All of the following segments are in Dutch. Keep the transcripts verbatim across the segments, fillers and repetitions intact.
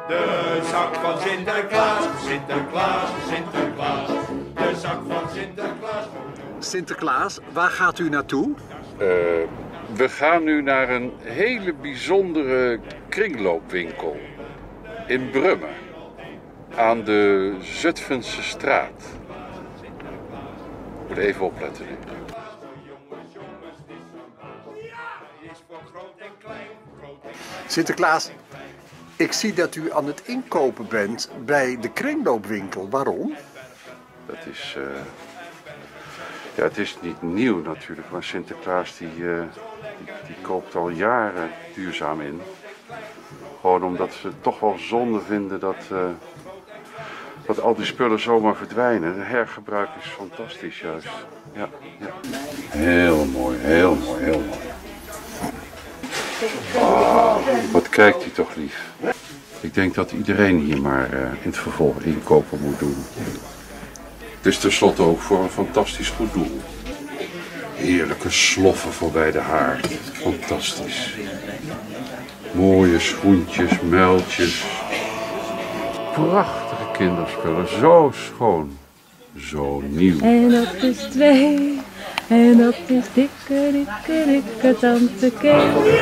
De zak van Sinterklaas, Sinterklaas, Sinterklaas. De zak van Sinterklaas. Sinterklaas, waar gaat u naartoe? Uh, we gaan nu naar een hele bijzondere kringloopwinkel in Brummen. Aan de Zutphense straat. Moet even opletten nu. Sinterklaas, ik zie dat u aan het inkopen bent bij de kringloopwinkel. Waarom? Dat is, uh, ja, het is niet nieuw natuurlijk, maar Sinterklaas die, uh, die, die koopt al jaren duurzaam in. Gewoon omdat ze toch wel zonde vinden dat, uh, dat al die spullen zomaar verdwijnen. De hergebruik is fantastisch juist. Ja, ja. Heel mooi, heel mooi, heel mooi. Oh, wat kijkt hij toch lief. Ik denk dat iedereen hier maar uh, in het vervolg inkopen moet doen. Het is tenslotte ook voor een fantastisch goed doel. Heerlijke sloffen voorbij de haard. Fantastisch. Mooie schoentjes, muiltjes. Prachtige kinderspullen. Zo schoon. Zo nieuw. En dat is twee. En dat is dikke, dikke, dikke tante Kee.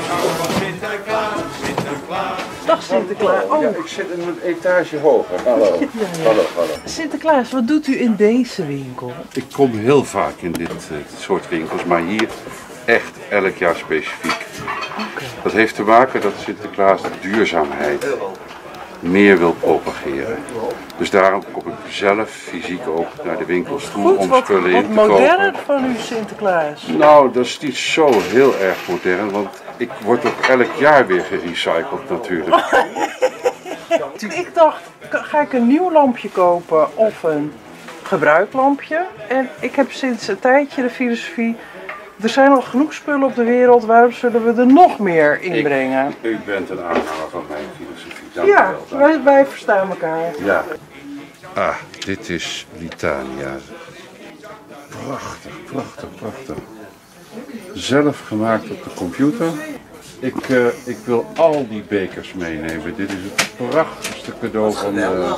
Dag Sinterklaas. Oh. Ja, ik zit in een etage hoger. Hallo. Ja, ja. Hallo, hallo. Sinterklaas, wat doet u in deze winkel? Ik kom heel vaak in dit, uh, dit soort winkels, maar hier echt elk jaar specifiek. Okay. Dat heeft te maken dat Sinterklaas de duurzaamheid meer wil propageren. Dus daarom kom ik zelf fysiek ook naar de winkels toe Goed, om wat, spullen wat in te kopen. Wat modern van u, Sinterklaas. Nou, dat is niet zo heel erg modern, want ik word ook elk jaar weer gerecycled natuurlijk. Ik dacht, ga ik een nieuw lampje kopen of een gebruikt lampje? En ik heb sinds een tijdje de filosofie, er zijn al genoeg spullen op de wereld, waarom zullen we er nog meer inbrengen? Ik, u bent een aanhanger van mijn filosofie. Dank ja, u wel, wij, wij verstaan elkaar. Ja. Ah, dit is Litania. Prachtig, prachtig, prachtig. Zelf gemaakt op de computer. Ik, uh, ik wil al die bekers meenemen. Dit is het prachtigste cadeau van uh,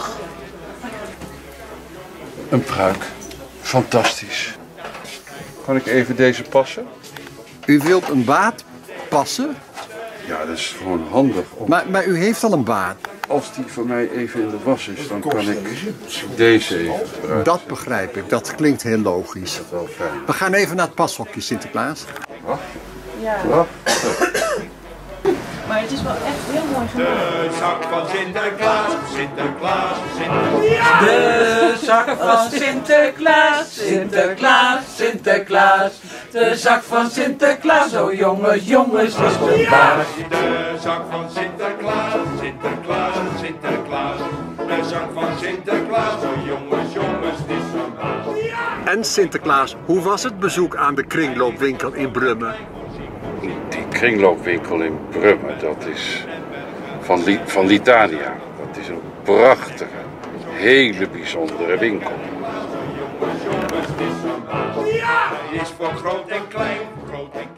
een pruik. Fantastisch. Kan ik even deze passen? U wilt een baard passen? Ja, dat is gewoon handig. Om... Maar, maar u heeft al een baard. Als die van mij even in de was is, dan kan ik deze even gebruiken. Dat begrijp ik, dat klinkt heel logisch. Dat is wel fijn. We gaan even naar het pashokje, Sinterklaas. Wacht. Ja. Wacht. Maar het is wel echt heel mooi gemaakt. De zak van Sinterklaas, Sinterklaas, Sinterklaas. De zak van Sinterklaas, Sinterklaas, Sinterklaas. De zak van Sinterklaas, oh jongens, jongens, is de baas. De zak van Sinterklaas, Sinterklaas, Sinterklaas. De zak van Sinterklaas, oh jongens, jongens, het is een baas. En Sinterklaas, hoe was het bezoek aan de kringloopwinkel in Brummen? Die kringloopwinkel in Brummen, dat is van, Li van Litania. Dat is een prachtige, hele bijzondere winkel. Ja, is voor groot en klein, groot en klein.